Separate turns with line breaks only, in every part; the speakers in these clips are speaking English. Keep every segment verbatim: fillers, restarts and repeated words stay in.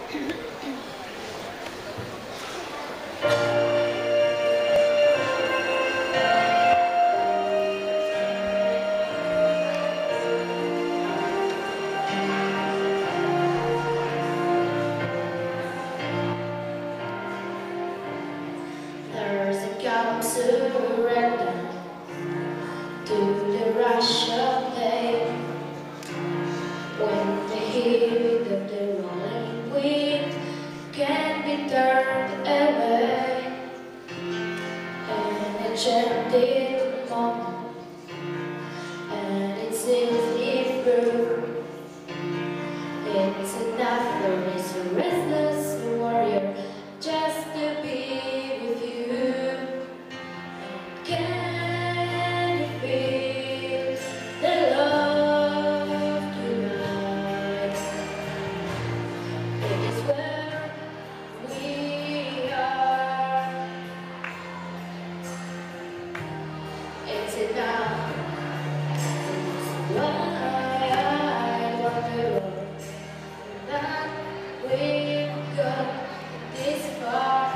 There's a come surrender to the rush of day, when the heat of the rolling wind can be turned away, and a chanted moment, and it seems if through. It's enough for this restless warrior just to be with you. Can you feel the love tonight? It is where we are. It's enough. It's why I wonder that we've got this far.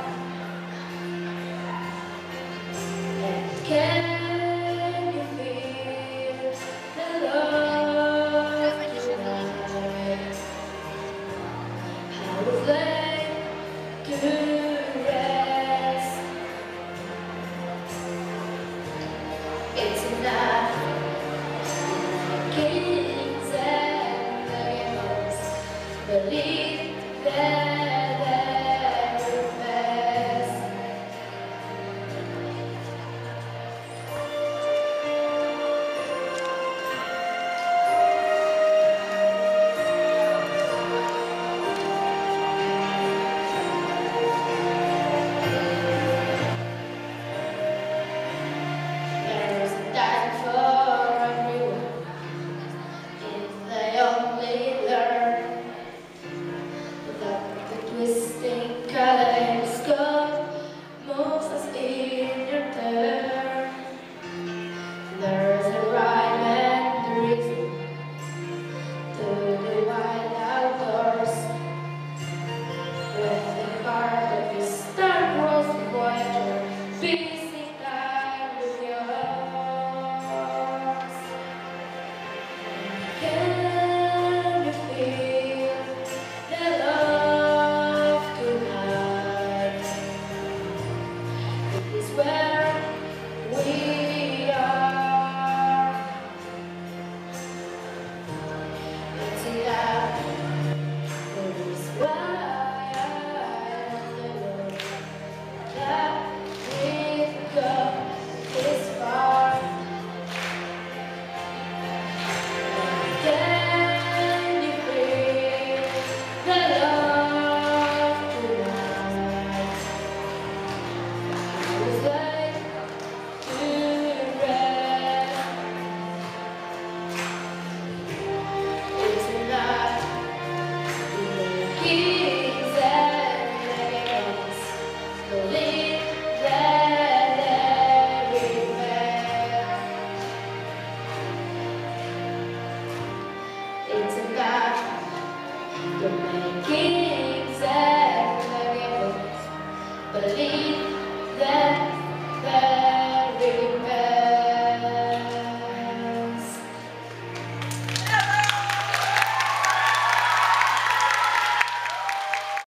And can you feel the love tonight? How we've laid to rest. It's enough. Kings and demons believe that they're best. There's a time for everyone if they only learn that the twisting kaleidoscope moves us in your turn. There's a rhyme and a reason to the wild outdoors, with the heart of your Star Wars Voyager beating time with yours. Can you feel the love tonight? It is where we are. It's enough. It is why I wonder that we've got this far. Can you feel the love tonight? I was like to rest. It's enough. The kings and demons believe that everywhere. It's enough to make kings and demons believe that